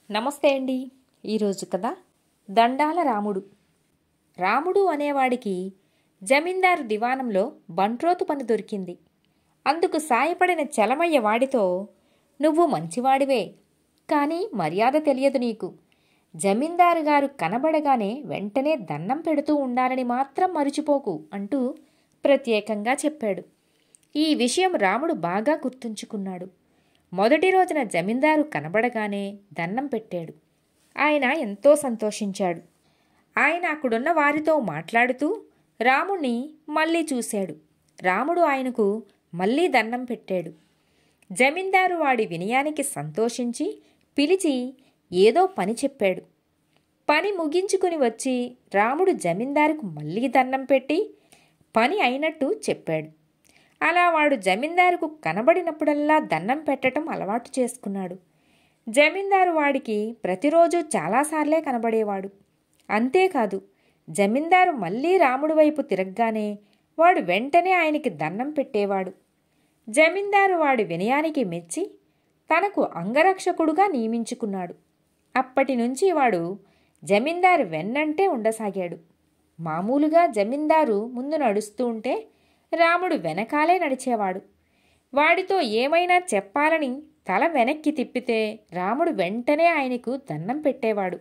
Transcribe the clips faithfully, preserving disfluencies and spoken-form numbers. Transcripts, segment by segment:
నమస్తే అండి. ఈరోజు కథ దండాల రాముడు. రాముడు అనేవాడికి జమీందారు దివాణంలో బంట్రోతు పని దొరికింది. అందుకు సాయపడిన చలమయ్య వాడితో, నువ్వు మంచివాడివే, కానీ మర్యాద తెలియదు నీకు. జమీందారు గారు కనబడగానే వెంటనే దన్నం పెడుతూ ఉండాలని మాత్రం మరిచిపోకు అంటూ ప్రత్యేకంగా చెప్పాడు. ఈ విషయం రాముడు బాగా గుర్తుంచుకున్నాడు. మొదటి రోజున జమీందారు కనబడగానే దన్నం పెట్టాడు. ఆయన ఎంతో సంతోషించాడు. ఆయన అక్కడున్న వారితో మాట్లాడుతూ రాముణ్ణి మళ్ళీ చూశాడు. రాముడు ఆయనకు మళ్ళీ దన్నం పెట్టాడు. జమీందారు వాడి వినయానికి సంతోషించి పిలిచి ఏదో పని చెప్పాడు. పని ముగించుకుని వచ్చి రాముడు జమీందారుకు మళ్ళీ దన్నం పెట్టి పని అయినట్టు చెప్పాడు. అలా వాడు జమీందారుకు కనబడినప్పుడల్లా దన్నం పెట్టడం అలవాటు చేసుకున్నాడు. జమీందారు వాడికి ప్రతిరోజు చాలాసార్లే కనబడేవాడు. అంతేకాదు, జమీందారు మళ్ళీ రాముడి వైపు తిరగగానే వాడు వెంటనే ఆయనకి దన్నం పెట్టేవాడు. జమీందారు వాడి వినయానికి మెచ్చి తనకు అంగరక్షకుడుగా నియమించుకున్నాడు. అప్పటి నుంచి వాడు జమీందారు వెన్నంటే ఉండసాగాడు. మామూలుగా జమీందారు ముందు నడుస్తూ ఉంటే రాముడు వెనకాలే నడిచేవాడు. వాడితో ఏమైనా చెప్పాలని తల వెనక్కి తిప్పితే రాముడు వెంటనే ఆయనకు దన్నం పెట్టేవాడు.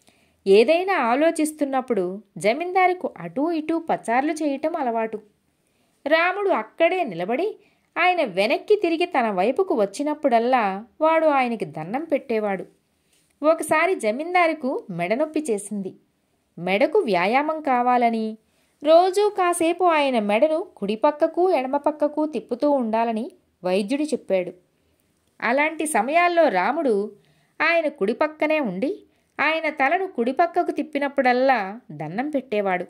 ఏదైనా ఆలోచిస్తున్నప్పుడు జమీందారుకు అటూ ఇటూ పచార్లు చేయటం అలవాటు. రాముడు అక్కడే నిలబడి ఆయన వెనక్కి తిరిగి తన వైపుకు వచ్చినప్పుడల్లా వాడు ఆయనకి దన్నం పెట్టేవాడు. ఒకసారి జమీందారుకు మెడనొప్పి చేసింది. మెడకు వ్యాయామం కావాలని రోజూ కాసేపు ఆయన మెడను కుడిపక్కకు ఎడమపక్కకు తిప్పుతూ ఉండాలని వైద్యుడు చెప్పాడు. అలాంటి సమయాల్లో రాముడు ఆయన కుడిపక్కనే ఉండి ఆయన తలను కుడిపక్కకు తిప్పినప్పుడల్లా దన్నం పెట్టేవాడు.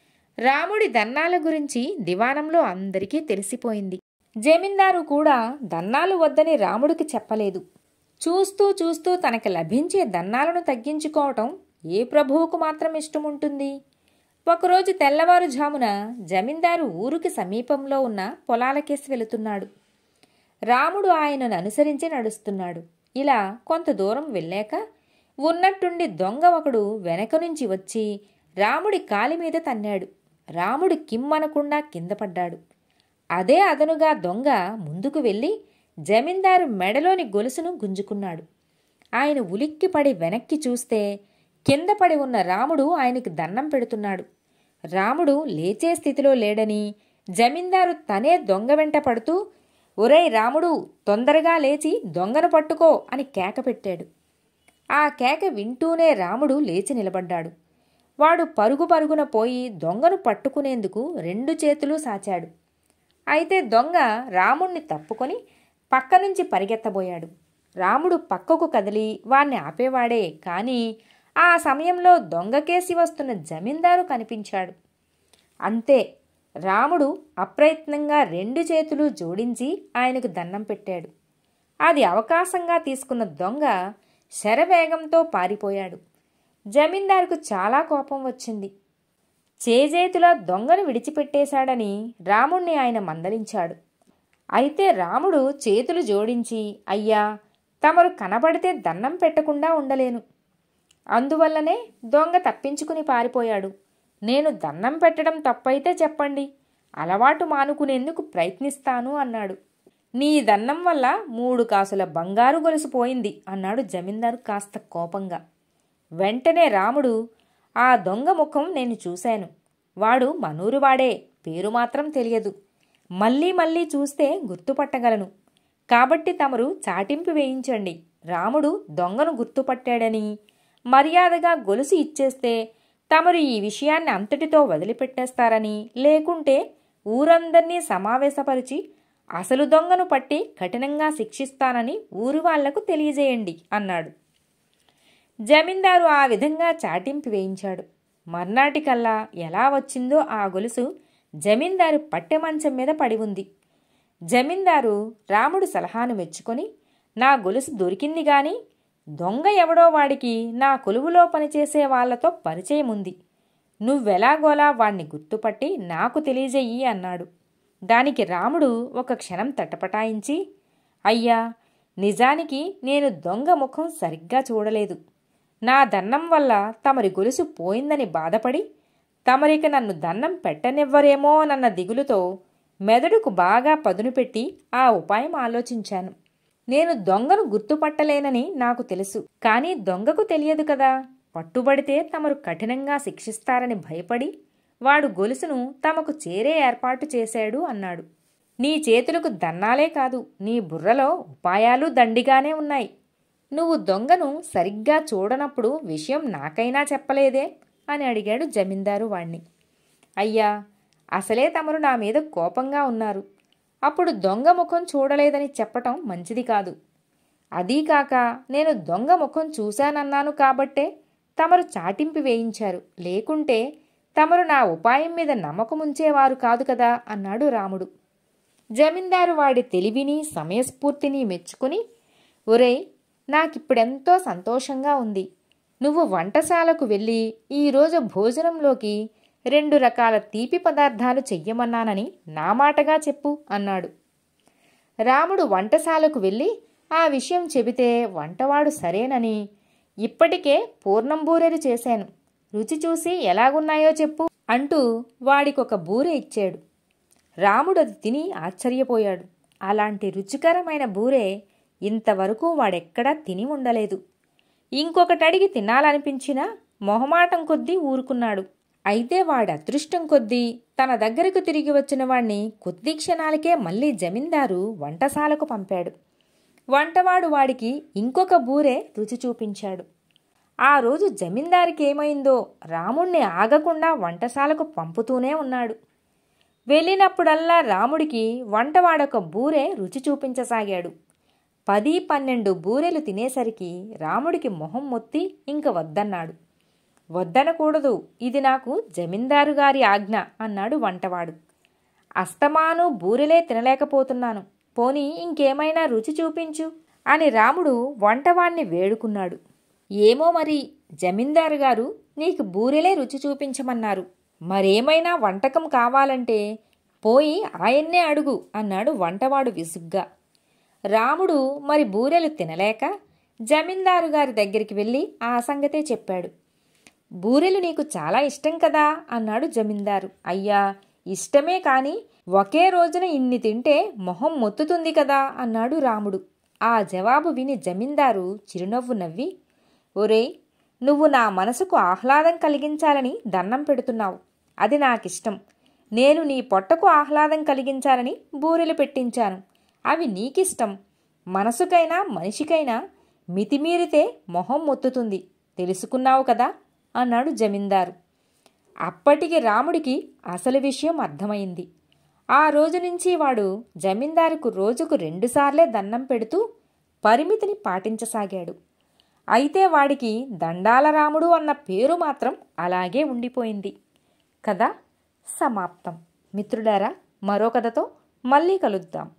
రాముడి దన్నాల గురించి దివాణంలో అందరికీ తెలిసిపోయింది. జమీందారు కూడా దన్నాలు వద్దని రాముడికి చెప్పలేదు. చూస్తూ చూస్తూ తనకి లభించే దన్నాలను తగ్గించుకోవటం ఏ ప్రభువుకు మాత్రం ఇష్టముంటుంది? ఒకరోజు తెల్లవారుజామున జమీందారు ఊరికి సమీపంలో ఉన్న పొలాలకేసి వెళుతున్నాడు. రాముడు ఆయనను అనుసరించి నడుస్తున్నాడు. ఇలా కొంత దూరం వెళ్ళాక ఉన్నట్టుండి దొంగ ఒకడు వెనక నుంచి వచ్చి రాముడి కాలి మీద తన్నాడు. రాముడు కిమ్మనకుండా కింద పడ్డాడు. అదే అదనుగా దొంగ ముందుకు వెళ్ళి జమీందారు మెడలోని గొలుసును గుంజుకున్నాడు. ఆయన ఉలిక్కిపడి వెనక్కి చూస్తే కింద పడి ఉన్న రాముడు ఆయనకి దన్నం పెడుతున్నాడు. రాముడు లేచే స్థితిలో లేడని జమీందారు తనే దొంగ వెంట పడుతూ, ఒరేయ్ రాముడు, తొందరగా లేచి దొంగను పట్టుకో అని కేక పెట్టాడు. ఆ కేక వింటూనే రాముడు లేచి నిలబడ్డాడు. వాడు పరుగు పరుగున పోయి దొంగను పట్టుకునేందుకు రెండు చేతులు సాచాడు. అయితే దొంగ రాముణ్ణి తప్పుకొని పక్క నుంచి పరిగెత్తబోయాడు. రాముడు పక్కకు కదిలి వాణ్ణి ఆపేవాడే, కానీ ఆ సమయంలో దొంగకేసి వస్తున్న జమీందారు కనిపించాడు. అంతే, రాముడు అప్రయత్నంగా రెండు చేతులు జోడించి ఆయనకు దన్నం పెట్టాడు. అది అవకాశంగా తీసుకున్న దొంగ శరవేగంతో పారిపోయాడు. జమీందారుకు చాలా కోపం వచ్చింది. చేజేతులా దొంగను విడిచిపెట్టేశాడని రాముణ్ణి ఆయన మందలించాడు. అయితే రాముడు చేతులు జోడించి, అయ్యా, తమరు కనబడితే దన్నం పెట్టకుండా ఉండలేను. అందువల్లనే దొంగ తప్పించుకుని పారిపోయాడు. నేను దన్నం పెట్టడం తప్పైతే చెప్పండి, అలవాటు మానుకునేందుకు ప్రయత్నిస్తాను అన్నాడు. నీ దన్నం వల్ల మూడు కాసుల బంగారు గొలుసు పోయింది అన్నాడు జమీందారు కాస్త కోపంగా. వెంటనే రాముడు, ఆ దొంగ ముఖం నేను చూశాను. వాడు మనూరువాడే, పేరు మాత్రం తెలియదు. మళ్ళీ మళ్ళీ చూస్తే గుర్తుపట్టగలను. కాబట్టి తమరు చాటింపు వేయించండి. రాముడు దొంగను గుర్తుపట్టాడని మర్యాదగా గొలుసు ఇచ్చేస్తే తమరు ఈ విషయాన్ని అంతటితో వదిలిపెట్టేస్తారని, లేకుంటే ఊరందర్నీ సమావేశపరిచి అసలు దొంగను పట్టి కఠినంగా శిక్షిస్తానని ఊరు వాళ్లకు తెలియజేయండి అన్నాడు. జమీందారు ఆ విధంగా చాటింపు వేయించాడు. మర్నాటికల్లా ఎలా వచ్చిందో ఆ గొలుసు జమీందారు పట్టె మంచం మీద పడి ఉంది. జమీందారు రాముడు సలహాను మెచ్చుకొని, నా గొలుసు దొరికింది గాని దొంగ ఎవడో వాడికి నా కొలువులో పనిచేసే వాళ్లతో పరిచయం ఉంది. నువ్వెలాగోలా వాణ్ణి గుర్తుపట్టి నాకు తెలియజెయ్యి అన్నాడు. దానికి రాముడు ఒక క్షణం తటపటాయించి, అయ్యా, నిజానికి నేను దొంగ ముఖం సరిగ్గా చూడలేదు. నా దన్నం వల్ల తమరి గొలుసు పోయిందని బాధపడి తమరిక నన్ను దన్నం పెట్టనివ్వరేమోనన్న దిగులుతో మెదడుకు బాగా పదును పెట్టి ఆ ఉపాయం ఆలోచించాను. నేను దొంగను గుర్తుపట్టలేనని నాకు తెలుసు. కానీ దొంగకు తెలియదు కదా. పట్టుబడితే తమరు కఠినంగా శిక్షిస్తారని భయపడి వాడు గొలుసును తమకు చేరే ఏర్పాటు చేశాడు అన్నాడు. నీ చేతులకు దన్నాలే కాదు, నీ బుర్రలో ఉపాయాలు దండిగానే ఉన్నాయి. నువ్వు దొంగను సరిగ్గా చూడనప్పుడు విషయం నాకైనా చెప్పలేదే అని అడిగాడు జమీందారు వాణ్ణి. అయ్యా, అసలే తమరు నా మీద కోపంగా ఉన్నారు. అప్పుడు దొంగ ముఖం చూడలేదని చెప్పటం మంచిది కాదు. అదీకాక నేను దొంగ ముఖం చూశానన్నాను కాబట్టే తమరు చాటింపు వేయించారు. లేకుంటే తమరు నా ఉపాయం మీద నమ్మకముంచేవారు కాదు కదా అన్నాడు రాముడు. జమీందారు వాడి తెలివిని సమయస్ఫూర్తిని మెచ్చుకుని, ఒరేయ్, నాకిప్పుడెంతో సంతోషంగా ఉంది. నువ్వు వంటశాలకు వెళ్ళి ఈరోజు భోజనంలోకి రెండు రకాల తీపి పదార్థాలు చెయ్యమన్నానని నా మాటగా చెప్పు అన్నాడు. రాముడు వంటశాలకు వెళ్ళి ఆ విషయం చెబితే వంటవాడు సరేనని, ఇప్పటికే పూర్ణం బూరెలు చేశాను, రుచి చూసి ఎలాగున్నాయో చెప్పు అంటూ వాడికొక బూరె ఇచ్చాడు. రాముడు అది తిని ఆశ్చర్యపోయాడు. అలాంటి రుచికరమైన బూరె ఇంతవరకు వాడెక్కడా తిని ఉండలేదు. ఇంకొకటడిగి తినాలనిపించినా మొహమాటం కొద్దీ ఊరుకున్నాడు. అయితే వాడి అదృష్టం కొద్దీ తన దగ్గరకు తిరిగి వచ్చిన వాణ్ణి కొద్ది క్షణాలకే మళ్ళీ జమీందారు వంటశాలకు పంపాడు. వంటవాడు వాడికి ఇంకొక బూరె రుచి చూపించాడు. ఆ రోజు జమీందారికి ఏమైందో రాముణ్ణి ఆగకుండా వంటశాలకు పంపుతూనే ఉన్నాడు. వెళ్ళినప్పుడల్లా రాముడికి వంటవాడొక బూరె రుచి చూపించసాగాడు. పది పన్నెండు బూరెలు తినేసరికి రాముడికి మొహం మొత్తి ఇంక వద్దన్నాడు. వద్దనకూడదు, ఇది నాకు జమీందారు గారి ఆజ్ఞ అన్నాడు వంటవాడు. అస్తమాను బూరెలే తినలేకపోతున్నాను, పోనీ ఇంకేమైనా రుచి చూపించు అని రాముడు వంటవాణ్ణి వేడుకున్నాడు. ఏమో మరి, జమీందారు గారు నీకు బూరెలే రుచి చూపించమన్నారు. మరేమైనా వంటకం కావాలంటే పోయి ఆయన్నే అడుగు అన్నాడు వంటవాడు విసుగ్గా. రాముడు మరి బూరెలు తినలేక జమీందారు గారి దగ్గరికి వెళ్ళి ఆ సంగతే చెప్పాడు. బూరెలు నీకు చాలా ఇష్టం కదా అన్నాడు జమీందారు. అయ్యా, ఇష్టమే కాని ఒకే రోజున ఇన్ని తింటే మొహం మొత్తుతుంది కదా అన్నాడు రాముడు. ఆ జవాబు విని జమీందారు చిరునవ్వు నవ్వి, ఒరేయ్, నువ్వు నా మనసుకు ఆహ్లాదం కలిగించాలని దన్నం పెడుతున్నావు. అది నాకిష్టం. నేను నీ పొట్టకు ఆహ్లాదం కలిగించాలని బూరెలు పెట్టించాను. అవి నీకిష్టం. మనసుకైనా మనిషికైనా మితిమీరితే మొహం మొత్తుతుంది, తెలుసుకున్నావు కదా అన్నాడు జమీందారు. అప్పటికి రాముడికి అసలు విషయం అర్థమైంది. ఆ రోజు నుంచి వాడు జమీందారుకు రోజుకు రెండుసార్లే దన్నం పెడుతూ పరిమితిని పాటించసాగాడు. అయితే వాడికి దండాల రాముడు అన్న పేరు మాత్రం అలాగే ఉండిపోయింది. కథ సమాప్తం. మిత్రులారా, మరో కథతో మళ్ళీ కలుద్దాం.